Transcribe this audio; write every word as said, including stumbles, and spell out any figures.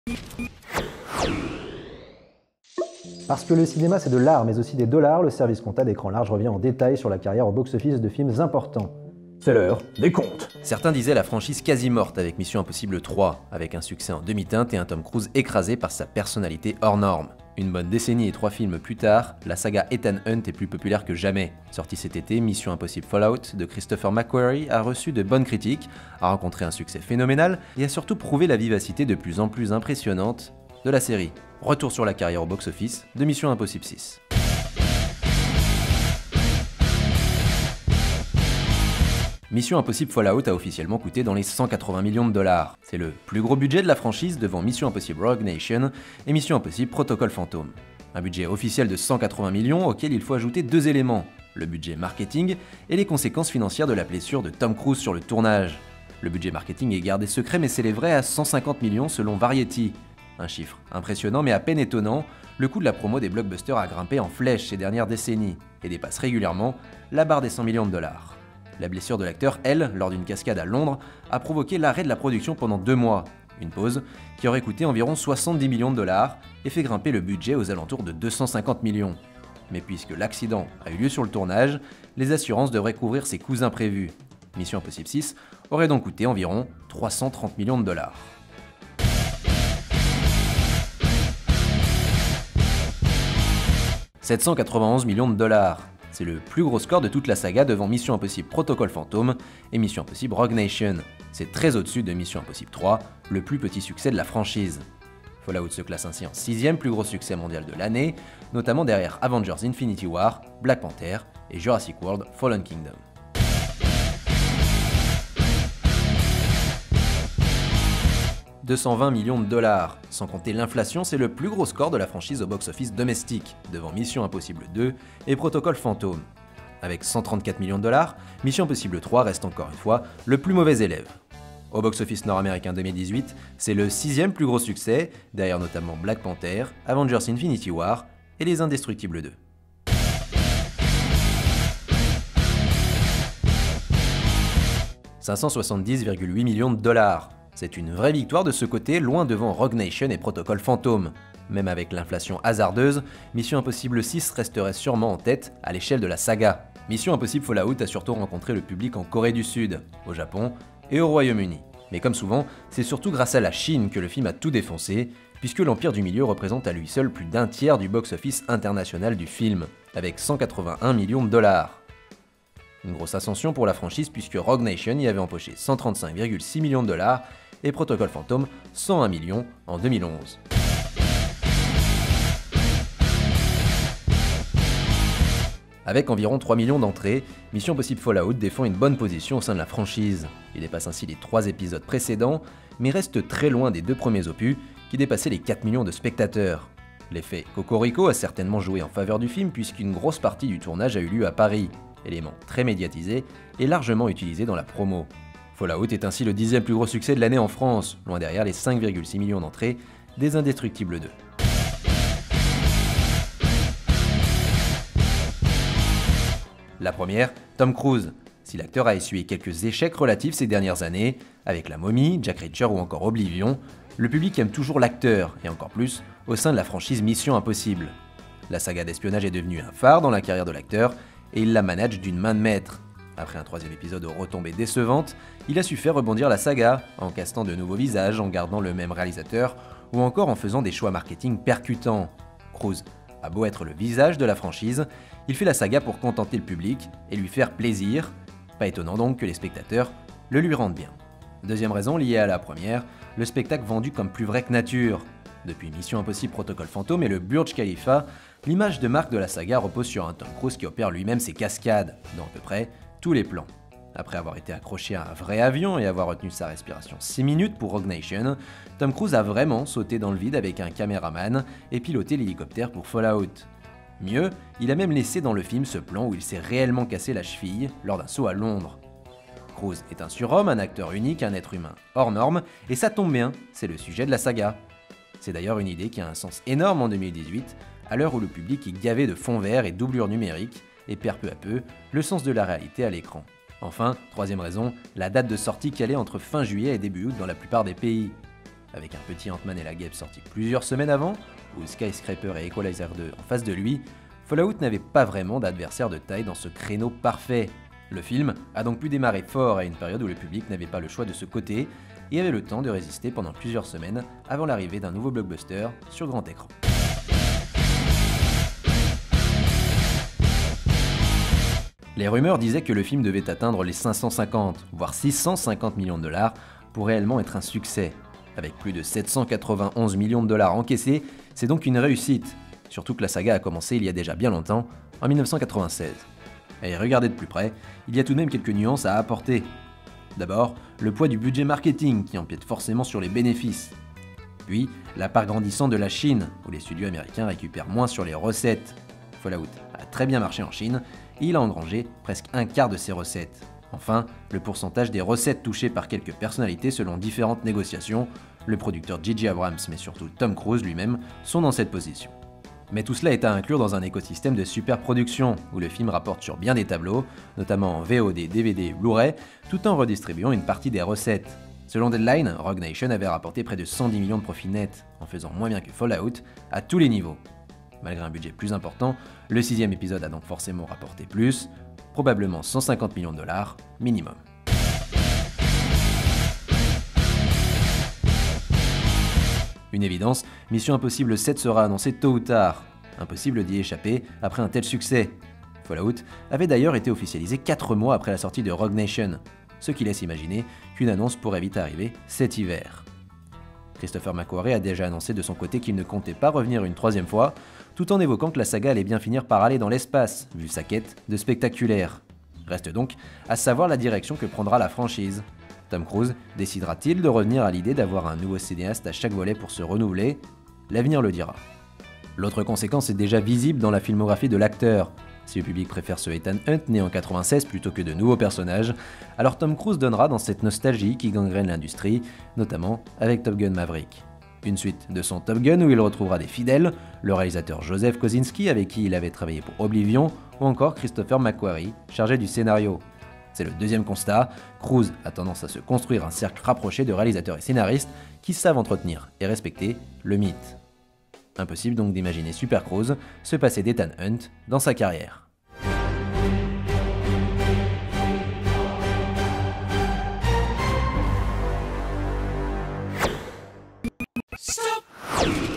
Parce que le cinéma c'est de l'art mais aussi des dollars, le service compta d'écran large revient en détail sur la carrière au box-office de films importants. C'est l'heure des comptes. Certains disaient la franchise quasi morte avec Mission Impossible trois, avec un succès en demi-teinte et un Tom Cruise écrasé par sa personnalité hors norme. Une bonne décennie et trois films plus tard, la saga Ethan Hunt est plus populaire que jamais. Sorti cet été, Mission Impossible Fallout de Christopher McQuarrie a reçu de bonnes critiques, a rencontré un succès phénoménal et a surtout prouvé la vivacité de plus en plus impressionnante de la série. Retour sur la carrière au box-office de Mission Impossible six. Mission Impossible Fallout a officiellement coûté dans les cent quatre-vingts millions de dollars. C'est le plus gros budget de la franchise devant Mission Impossible Rogue Nation et Mission Impossible Protocol Phantom. Un budget officiel de cent quatre-vingts millions auquel il faut ajouter deux éléments, le budget marketing et les conséquences financières de la blessure de Tom Cruise sur le tournage. Le budget marketing est gardé secret mais s'élèverait à cent cinquante millions selon Variety. Un chiffre impressionnant mais à peine étonnant, le coût de la promo des blockbusters a grimpé en flèche ces dernières décennies et dépasse régulièrement la barre des cent millions de dollars. La blessure de l'acteur, elle, lors d'une cascade à Londres, a provoqué l'arrêt de la production pendant deux mois, une pause qui aurait coûté environ soixante-dix millions de dollars et fait grimper le budget aux alentours de deux cent cinquante millions. Mais puisque l'accident a eu lieu sur le tournage, les assurances devraient couvrir ces coûts imprévus. Mission Impossible six aurait donc coûté environ trois cent trente millions de dollars. sept cent quatre-vingt-onze millions de dollars. C'est le plus gros score de toute la saga devant Mission Impossible Protocol Phantom et Mission Impossible Rogue Nation. C'est très au-dessus de Mission Impossible trois, le plus petit succès de la franchise. Fallout se classe ainsi en sixième plus gros succès mondial de l'année, notamment derrière Avengers Infinity War, Black Panther et Jurassic World Fallen Kingdom. deux cent vingt millions de dollars. Sans compter l'inflation, c'est le plus gros score de la franchise au box-office domestique, devant Mission Impossible deux et Protocol Phantom. Avec cent trente-quatre millions de dollars, Mission Impossible trois reste encore une fois le plus mauvais élève. Au box-office nord-américain deux mille dix-huit, c'est le sixième plus gros succès, derrière notamment Black Panther, Avengers Infinity War et Les Indestructibles deux. cinq cent soixante-dix virgule huit millions de dollars. C'est une vraie victoire de ce côté, loin devant Rogue Nation et Protocol Phantom. Même avec l'inflation hasardeuse, Mission Impossible six resterait sûrement en tête à l'échelle de la saga. Mission Impossible Fallout a surtout rencontré le public en Corée du Sud, au Japon et au Royaume-Uni. Mais comme souvent, c'est surtout grâce à la Chine que le film a tout défoncé, puisque l'Empire du Milieu représente à lui seul plus d'un tiers du box-office international du film, avec cent quatre-vingt-un millions de dollars. Une grosse ascension pour la franchise puisque Rogue Nation y avait empoché cent trente-cinq virgule six millions de dollars et Protocol Phantom cent un millions en deux mille onze. Avec environ trois millions d'entrées, Mission Impossible Fallout défend une bonne position au sein de la franchise. Il dépasse ainsi les trois épisodes précédents, mais reste très loin des deux premiers opus qui dépassaient les quatre millions de spectateurs. L'effet Cocorico a certainement joué en faveur du film puisqu'une grosse partie du tournage a eu lieu à Paris, élément très médiatisé et largement utilisé dans la promo. Fallout est ainsi le dixième plus gros succès de l'année en France, loin derrière les cinq virgule six millions d'entrées des Indestructibles deux. La première, Tom Cruise. Si l'acteur a essuyé quelques échecs relatifs ces dernières années, avec La Momie, Jack Reacher ou encore Oblivion, le public aime toujours l'acteur, et encore plus au sein de la franchise Mission Impossible. La saga d'espionnage est devenue un phare dans la carrière de l'acteur, et il la manage d'une main de maître. Après un troisième épisode aux retombées décevantes, il a su faire rebondir la saga, en castant de nouveaux visages, en gardant le même réalisateur, ou encore en faisant des choix marketing percutants. Cruise a beau être le visage de la franchise, il fait la saga pour contenter le public et lui faire plaisir, pas étonnant donc que les spectateurs le lui rendent bien. Deuxième raison liée à la première, le spectacle vendu comme plus vrai que nature. Depuis Mission Impossible Protocol Phantom et le Burj Khalifa, l'image de marque de la saga repose sur un Tom Cruise qui opère lui-même ses cascades, dans à peu près tous les plans. Après avoir été accroché à un vrai avion et avoir retenu sa respiration six minutes pour Rogue Nation, Tom Cruise a vraiment sauté dans le vide avec un caméraman et piloté l'hélicoptère pour Fallout. Mieux, il a même laissé dans le film ce plan où il s'est réellement cassé la cheville lors d'un saut à Londres. Cruise est un surhomme, un acteur unique, un être humain hors norme, et ça tombe bien, c'est le sujet de la saga. C'est d'ailleurs une idée qui a un sens énorme en deux mille dix-huit, à l'heure où le public est gavé de fonds verts et doublures numériques, et perd peu à peu le sens de la réalité à l'écran. Enfin, troisième raison, la date de sortie calée entre fin juillet et début août dans la plupart des pays. Avec un petit Ant-Man et la guêpe sorti plusieurs semaines avant, ou Skyscraper et Equalizer deux en face de lui, Fallout n'avait pas vraiment d'adversaire de taille dans ce créneau parfait. Le film a donc pu démarrer fort à une période où le public n'avait pas le choix de ce côté et avait le temps de résister pendant plusieurs semaines avant l'arrivée d'un nouveau blockbuster sur grand écran. Les rumeurs disaient que le film devait atteindre les cinq cent cinquante, voire six cent cinquante millions de dollars pour réellement être un succès. Avec plus de sept cent quatre-vingt-onze millions de dollars encaissés, c'est donc une réussite, surtout que la saga a commencé il y a déjà bien longtemps, en mille neuf cent quatre-vingt-seize. Et regardez de plus près, il y a tout de même quelques nuances à apporter. D'abord, le poids du budget marketing qui empiète forcément sur les bénéfices. Puis, la part grandissante de la Chine, où les studios américains récupèrent moins sur les recettes. Fallout a très bien marché en Chine, et il a engrangé presque un quart de ses recettes. Enfin, le pourcentage des recettes touchées par quelques personnalités selon différentes négociations, le producteur J J Abrams mais surtout Tom Cruise lui-même sont dans cette position. Mais tout cela est à inclure dans un écosystème de superproduction, où le film rapporte sur bien des tableaux, notamment en V O D, D V D et Blu-ray, tout en redistribuant une partie des recettes. Selon Deadline, Rogue Nation avait rapporté près de cent dix millions de profits nets, en faisant moins bien que Fallout, à tous les niveaux. Malgré un budget plus important, le sixième épisode a donc forcément rapporté plus, probablement cent cinquante millions de dollars minimum. Une évidence, Mission Impossible sept sera annoncée tôt ou tard. Impossible d'y échapper après un tel succès. Fallout avait d'ailleurs été officialisé quatre mois après la sortie de Rogue Nation, ce qui laisse imaginer qu'une annonce pourrait vite arriver cet hiver. Christopher McQuarrie a déjà annoncé de son côté qu'il ne comptait pas revenir une troisième fois, tout en évoquant que la saga allait bien finir par aller dans l'espace, vu sa quête de spectaculaire. Reste donc à savoir la direction que prendra la franchise. Tom Cruise décidera-t-il de revenir à l'idée d'avoir un nouveau cinéaste à chaque volet pour se renouveler? L'avenir le dira. L'autre conséquence est déjà visible dans la filmographie de l'acteur. Si le public préfère ce Ethan Hunt né en quatre-vingt-seize plutôt que de nouveaux personnages, alors Tom Cruise donnera dans cette nostalgie qui gangrène l'industrie, notamment avec Top Gun Maverick. Une suite de son Top Gun où il retrouvera des fidèles, le réalisateur Joseph Kosinski avec qui il avait travaillé pour Oblivion, ou encore Christopher McQuarrie, chargé du scénario. C'est le deuxième constat, Cruise a tendance à se construire un cercle rapproché de réalisateurs et scénaristes qui savent entretenir et respecter le mythe. Impossible donc d'imaginer Super Cruise se passer d'Ethan Hunt dans sa carrière. Stop!